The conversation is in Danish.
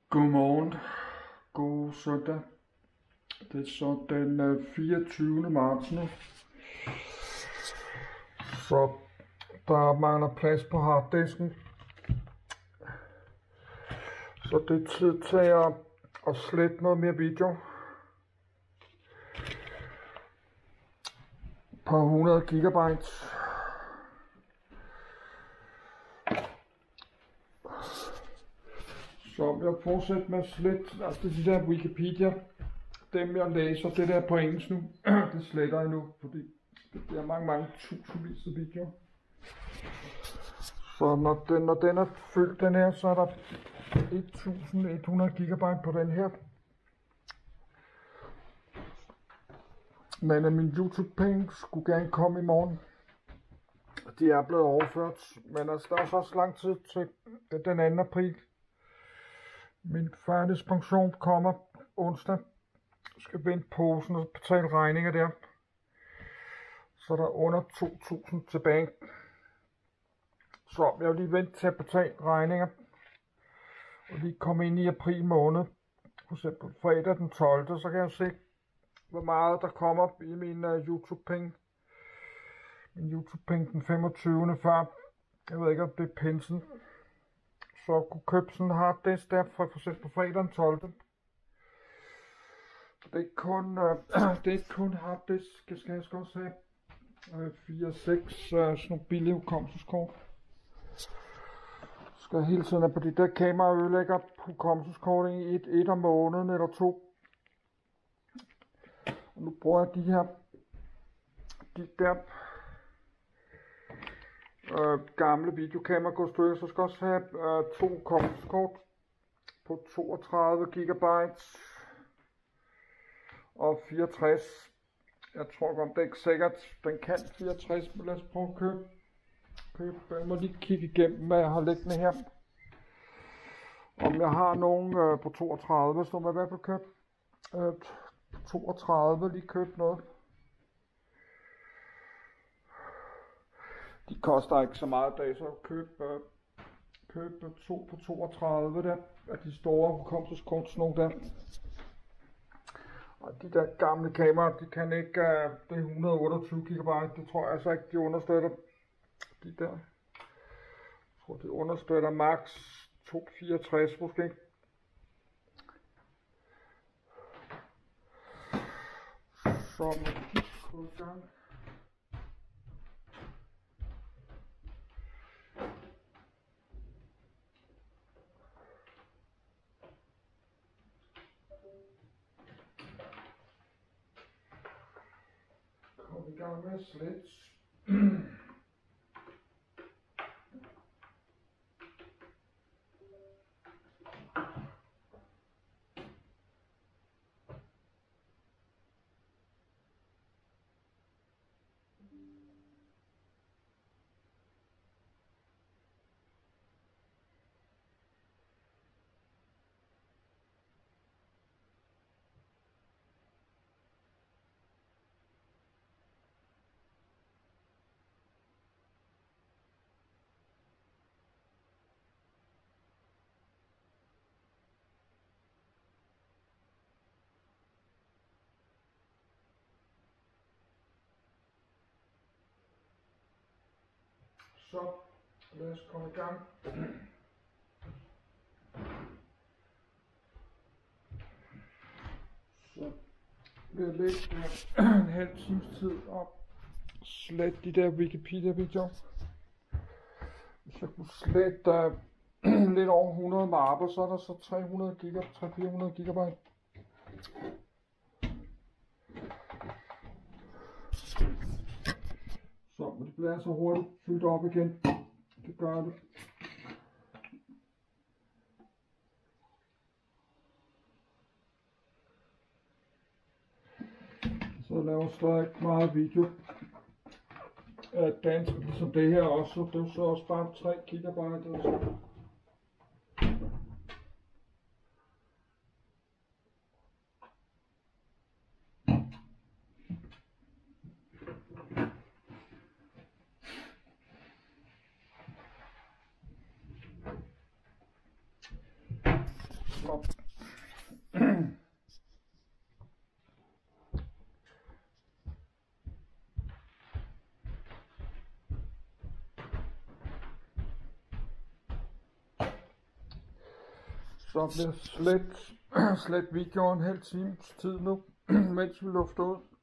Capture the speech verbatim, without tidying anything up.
Godmorgen, god søndag. Det er så den fireogtyvende marts nu. Så der mangler plads på harddisken. Så det er tid til at, at slette noget mere video. På hundrede gigabyte. Så jeg fortsætter med at slette, altså det er de der Wikipedia, dem jeg læser, det der på engelsk nu, det sletter jeg nu, fordi det bliver mange, mange tusindvis af videoer. Så når den, når den er fyldt, den her, så er der elleve hundrede gigabyte på den her. Men min YouTube-penge skulle gerne komme i morgen. De er blevet overført, men altså, der er så også lang tid til den anden april. Min førtidspension kommer onsdag. Jeg skal vende posen og betale regninger der. Så der er under to tusind tilbage. Så jeg vil lige vente til at betale regninger. Og lige komme ind i april måned. For eksempel fredag den tolvte Så kan jeg se, hvor meget der kommer i mine uh, YouTube-penge. Min YouTube-penge den femogtyvende før. Jeg ved ikke, om det er pensen. Så jeg kunne købe sådan en harddisk der for eksempel fredag den tolvte Det er ikke kun, øh, det er ikke kun harddisk, jeg skal jeg skal også have øh, fire seks øh, sådan nogle billige hukommelseskort. Jeg skal hele tiden have på de der kamera ødelægger hukommelseskort i et, et om måneden eller to. Og nu bruger jeg de her, de der Øh, gamle videokamera går stykker, så skal jeg også have øh, to hukommelseskort på toogtredive gigabyte og fireogtres. Jeg tror godt, det er ikke sikkert, den kan fireogtres, men lad os prøve at købe. købe. Jeg må lige kigge igennem, hvad jeg har liggende her. Om jeg har nogen øh, på toogtredive, så må jeg i hvert fald købe øh, toogtredive, lige købe noget. De koster ikke så meget i dag, så køb, øh, køb to på toogtredive der, af de store hukommelseskort, sådan nogle der. Og de der gamle kameraer, de kan ikke, øh, det er et hundrede og otteogtyve gigabyte, det tror jeg altså ikke, de understøtter. De der, jeg tror de understøtter max to hundrede og fireogtres måske. Så må vi gå i gang. Kom i gang med at slette. Så lad os komme i gang. Så vil jeg lægge en halv times tid og slette de der Wikipedia-videoer. Hvis jeg kunne slette uh, lidt over hundrede mapper, så er der så tre hundrede gigabyte, tre til fire hundrede gigabyte. Så men det bliver så hurtigt fyldt op igen. Det gør det. Så jeg laver stadig meget video af dansk, ligesom det her også. Det er så også bare tre gigabyte eller så. Stop. Så bliver slet, slet videoen en halv times tid nu, mens vi lufter ud.